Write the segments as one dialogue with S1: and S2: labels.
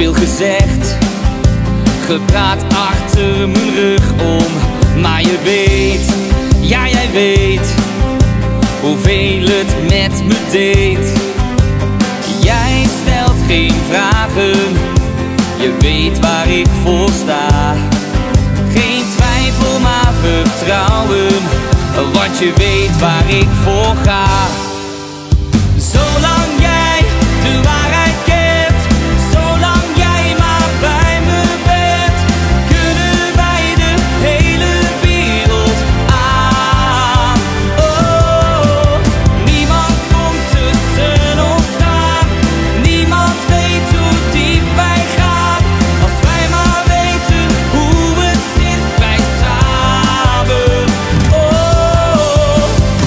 S1: Veel gezegd, gepraat achter mijn rug om. Maar je weet, ja jij weet, hoeveel het met me deed. Jij stelt geen vragen, je weet waar ik voor sta. Geen twijfel maar vertrouwen, want je weet waar ik voor ga. Zolang jij de waarheid kent, zolang jij maar bij me bent, kunnen wij de hele wereld aan. Oh, niemand komt tussen ons staan, niemand weet hoe diep wij gaan. Als wij maar weten hoe het zit bij samen. Oh,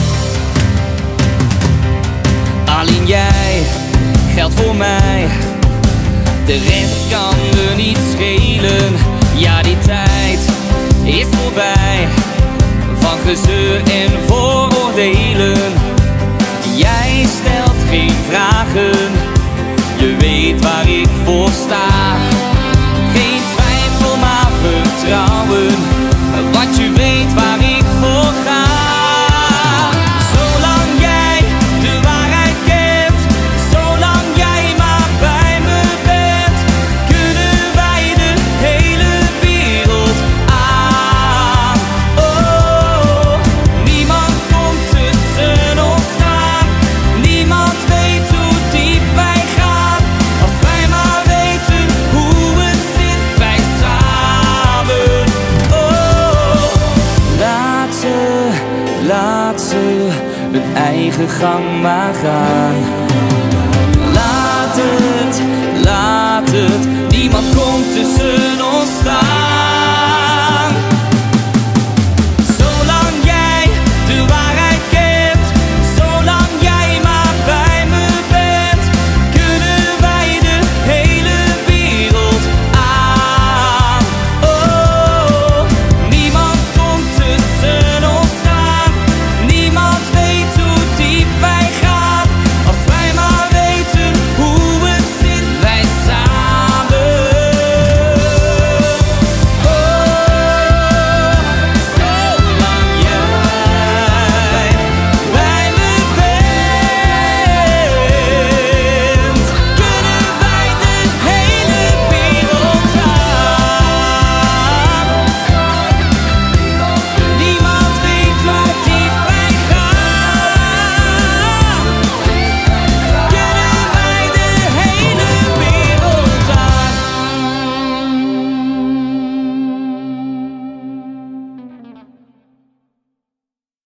S1: alleen jij geldt voor mij, de rest kan me niet schelen. Ja, die tijd is voorbij, van gezeur en vooroordelen. Jij stelt geen vragen, je weet waar ik voor sta. Geen twijfel maar vertrouwen, want je weet waar ik voor ga. Zolang jij de waarheid kent, zolang jij maar bij me bent, kunnen wij de hele wereld aan. Oh, niemand komt tussen ons staan, niemand weet hoe diep wij gaan. Als wij maar weten hoe het zit bij samen. Oh, laat ze hun eigen gang maar gaan. Laat het, niemand komt tussen